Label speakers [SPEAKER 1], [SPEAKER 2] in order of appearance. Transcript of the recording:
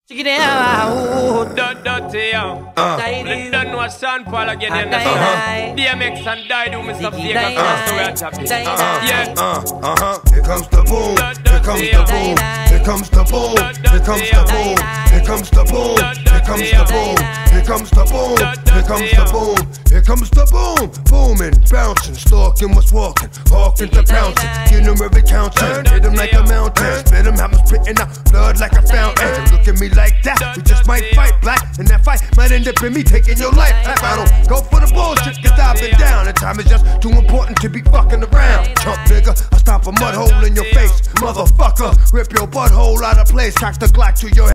[SPEAKER 1] Check it out.
[SPEAKER 2] Dirty, yo. Don't know a Sean Paul again, you understand? DMX and Die do Mr. Vegas, that's the way I chop it. Yeah.
[SPEAKER 3] Here comes the boom. Here comes the boom. Here comes the boom. Here comes the boom. Here comes the boom. Here comes the boom. Here comes the boom. Here comes the boom. Here comes the boom. Booming, bouncing, stalking what's walking, hawking to pouncing. Get them every counting. Hit them like a mountain. Spit them, have them spitting out blood like a fountain. Look at me like that, we just might fight black. And that fight might end up in me taking your life. I don't go for the bullshit, cause I've been down. And time is just too important to be fucking around. Chump nigga, I stomp a mud hole in your face, motherfucker. Rip your butthole out of place, cock the Glock to your head.